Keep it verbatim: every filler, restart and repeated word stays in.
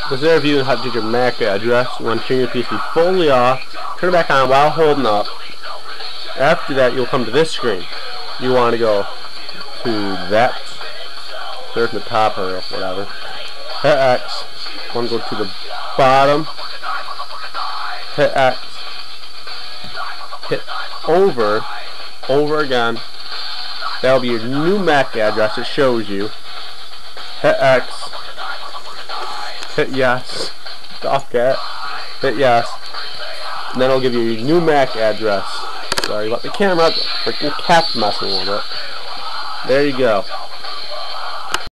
This is a review on how to change your M A C address. You want to turn your P S P fully off, turn it back on while holding up. After that, you'll come to this screen. You want to go to that, there's the top or whatever. Hit X. You want to go to the bottom. Hit X. Hit over, over again. That'll be your new M A C address. It shows you. Hit X. Hit yes. Off cat. Hit yes. And then it'll give you your new M A C address. Sorry about the camera. The freaking cat's messing with it. There you go.